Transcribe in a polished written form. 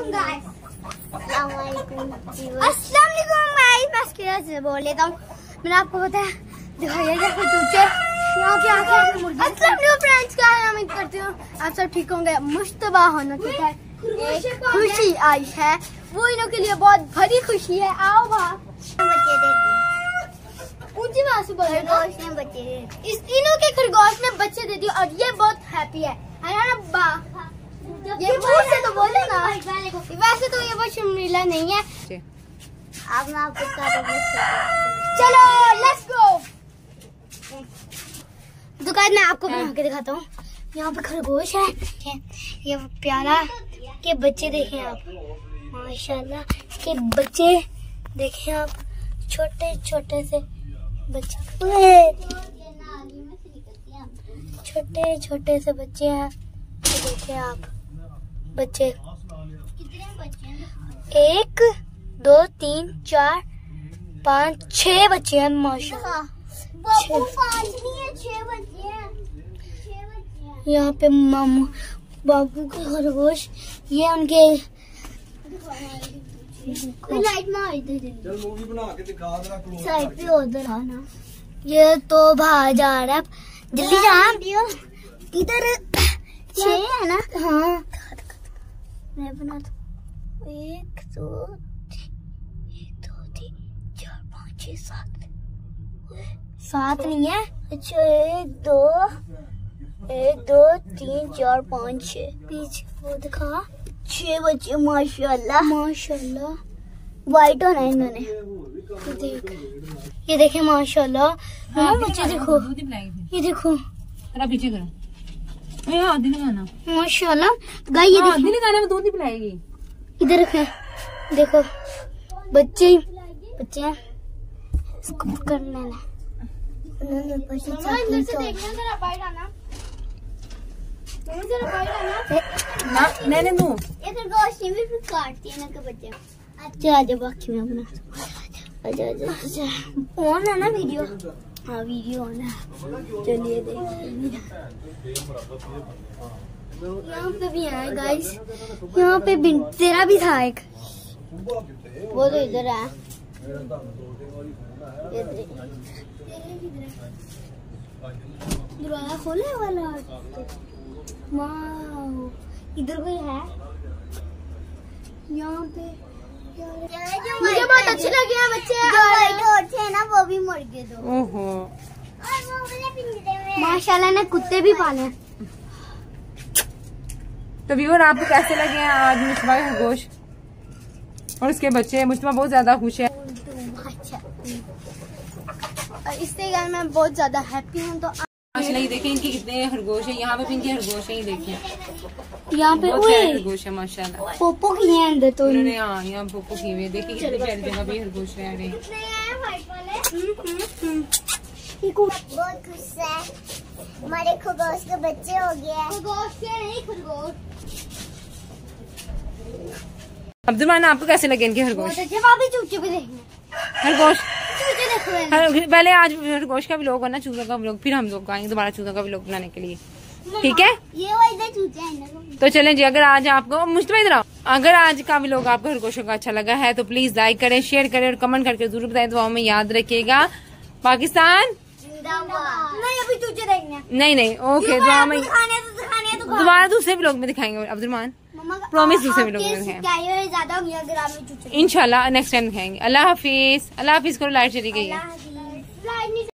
से बोल लेता हूँ। मैंने आपको बताया दिखाइएगा चूचे यहाँ पे आके फ्रेंड्स, क्या है, उम्मीद करती हूँ आप सब ठीक होंगे। मुश्तबा होना ठीक है, एक खुशी आई है, वो इनों के लिए बहुत बड़ी खुशी है। आओ बाहर, ऊंची आवाज से बोलो। खरगोश ने बच्चे दे दिए, इस इनों के खरगोश ने बच्चे दे दिए और ये बहुत हैप्पी है ना। ये मुंह से तो बोले ना, वैसे तो ये बहुत शर्मीला नहीं है। अब मैं आपको चलो लेट्स गो। दुकान में आपको बना के दिखाता हूँ। यहाँ पे खरगोश है, ये प्यारा के बच्चे देखें आप, माशाल्लाह के बच्चे देखें आप, छोटे छोटे से बच्चे, छोटे छोटे से बच्चे हैं। देखें आप बच्चे, कितने बच्चे हैं? 1 2 3 4 5 6 बच्चे हैं माशाल्लाह। 6 बच्चे हैं। यहाँ पे मामू बाबू के खरगोश, ये उनके लाइट मार चल मूवी बना के दिखा जरा साइड पे उधर आना। ये तो बाहर जा रहा है, जल्दी जा। इधर 6 है ना? हाँ मैं बना दो। 1 2 3 4 5 6 7 नहीं है। अच्छा 1 2 3 4 5 6 पीछे वो दिखा। 6 बच्चे माशाल्लाह माशाल्लाह। वाइट होना है इन्होंने, ये देखे माशाल्लाह। बच्चे देखो, ये देखो, पीछे करो, हाथ नहीं लगाना माशाल्लाह। गाय ये हाथ नहीं लगाना, वो दूध नहीं पिलाएगी। इधर रखे, देखो बच्चे बच्चे हैं, इसको पकड़ लेना। मैंने दो भी काटती है ना के बच्चे। अच्छा आजा बाकी में अपना आजा ऑन है ना वीडियो? हाँ वीडियो ऑन है, चलिए देखते। यहाँ पे भी है गाइस, यहाँ पे तेरा भी था एक, वो तो इधर है। दरवाजा खोले वाला, वाह इधर कोई है। यहाँ पे मुझे बहुत अच्छे लगे हैं बच्चे, थे ना वो भी मर गए दो। ओहो माशाल्लाह ने कुत्ते भी पाले। तो व्यूअर आपको कैसे लगे हैं आज मुश्तबा के खरगोश और उसके बच्चे? मुश्तबा बहुत ज्यादा खुश है और इससे यार मैं बहुत ज्यादा हैप्पी हूँ। तो माशाल्लाह देखें इनके कितने खरगोश है, यहाँ पे भी इनके खरगोश है, ये देखिए यहाँ पे खरगोश है माशाल्लाह। पोपो की है अंदर तो इन्होंने, हाँ यहाँ पोपो की हुई है। देखिए कितनी प्यारी जगह पे खरगोश रह रहे हैं। बहुत खुश है, हमारे खरगोश के बच्चे हो गए। खरगोश के नहीं, खरगोश। अब्दुलमान आपको कैसे लगे इनके खरगोश? चूचे भी देखने, खरगोश पहले आज खरगोश का व्लॉग और ना चूजा का व्लॉग, फिर हम लोग आएंगे दोबारा चूजा का व्लॉग बनाने के लिए, ठीक है? ये चूचे हैं। तो चलें जी, अगर आज आपको मुश्तबा इधर आओ, अगर आज का व्लॉग आपको खरगोशों का अच्छा लगा है तो प्लीज लाइक करें, शेयर करें और कमेंट करके जरूर बताएं। दुआओं में याद रखिएगा। पाकिस्तान नहीं, अभी चूचे देखने नहीं ओके, दुआ में दोबारा दूसरे व्लॉग में दिखाएंगे अब्दुलमान, प्रॉमिस दूसरे व्लॉग में दिखाएंगे ज्यादा इंशाल्लाह इंशाल्लाह, नेक्स्ट टाइम दिखाएंगे। अल्लाह हाफिज। अल्लाह हाफिज करो, लाइट चली गई है।